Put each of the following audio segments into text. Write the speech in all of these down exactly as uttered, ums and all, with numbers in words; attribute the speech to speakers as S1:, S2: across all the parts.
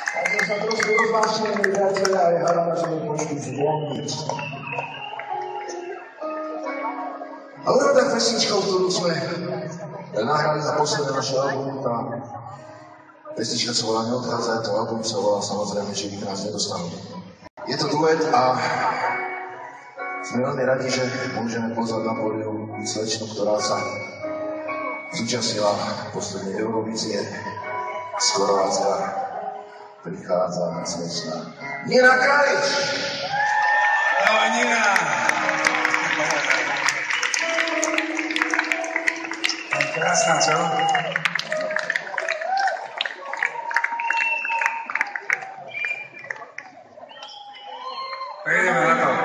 S1: Takže sa trošku rozvážne, priatelia, aj hádam, že mi trošku zvoniť. A budeme tak pesničkou, ktorú sme nahrali za posledné naše album. Tá pesnička sa volá Neodchádzaj, to album sa volá samozrejme, že ich nás nedostanú. Je to duet a sme veľmi radi, že môžeme pozvať na pódium slečnu, ktorá sa zúčastnila poslednej Eurovízie. Z Chorvátska prichádza slečna Nina Krajič.
S2: Ahoj, Nina. Krásna, čo? Prejdeme na to.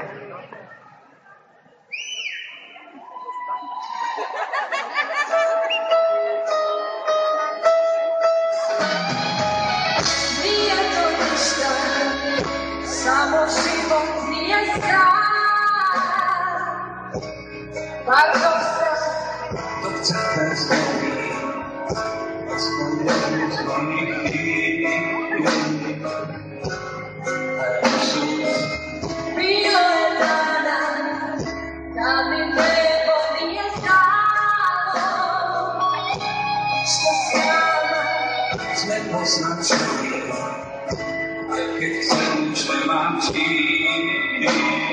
S3: Samo život nije strah, bardzo strah.
S2: Dok crta zdobi, ostavljaju zvonih i
S3: Bilo je dana, kad mi nebo nije stalo, što s nama
S2: sme poznačili, aj keď chcem, už nemám čím.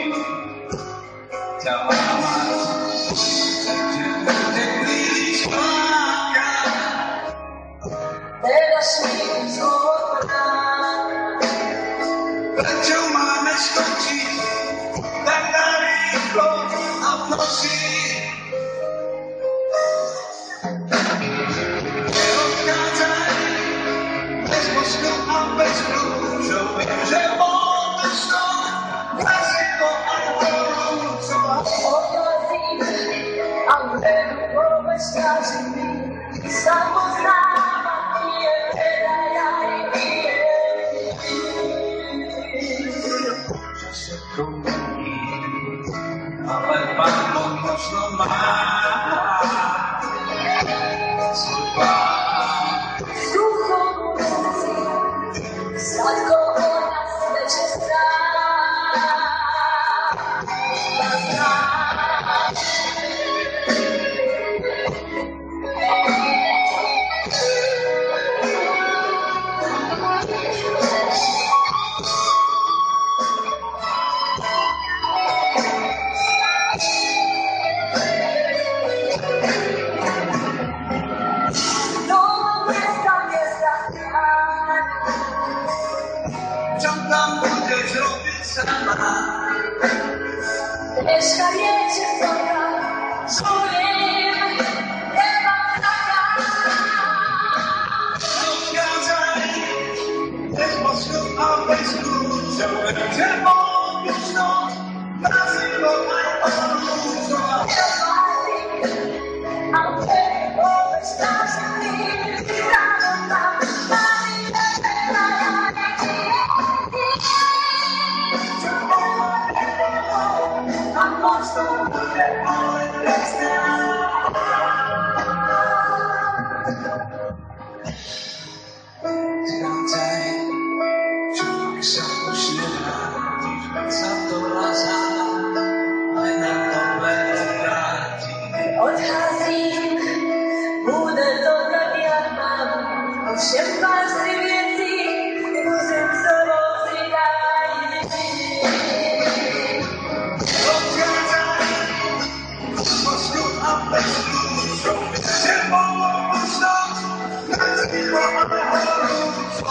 S2: Ťa mám mať, takže bude príliš láka.
S3: teraz mi zhodná.
S2: Prečo máme skončiť tak narýchlo a v noci? Neodchádzaj bez mozgu a bez kľúčov. Viem, že bol to snov, krasivo a horúco.
S3: Odlazím, ale vôbec stráži mi. Samoznáma je teda ja i viem.
S2: Že sa promení, ale Pán Boh možno má svoj plán.
S3: Vzduchom noci, sladko ona sveče strá.
S2: Čo tam budeš robiť sama?
S3: Dneška je čertovka, zvolím, nemám taká.
S2: Odchádzaj bez mozgu a bez kľúčov. Viem, že bol to snov, krasivo aj horúco.
S3: Ale vôbec stráži mi. Samotná, mami, teda ja a možno bude ale presná.
S2: Zrácaj, človek sa už nevráti, veď sa to raz aj na to veľa vráti.
S3: Odcházím, bude to tak, jak mám, ovšem pár si věcí musím sebou si dát.
S2: Odchádzaj bez mozgu a bez kľúčov. Viem, že bolo možno krasivo a horúco.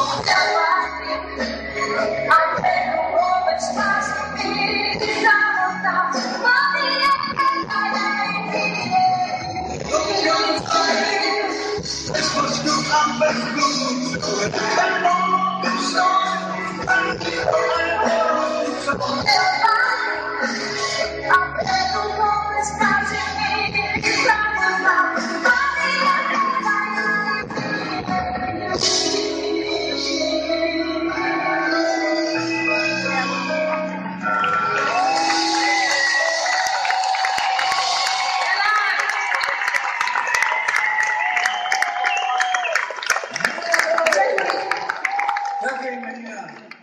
S3: A tebe vôbec stráži mi. Samotná, mami, ja teda ja i viem.
S2: Odchádzaj bez mozgu a bez kľúčov. Viem, že bolo možno krasivo a horúco.
S3: A tebe vôbec stráži mi. Samotná, mami, ja teda ja i
S2: Hallelujah.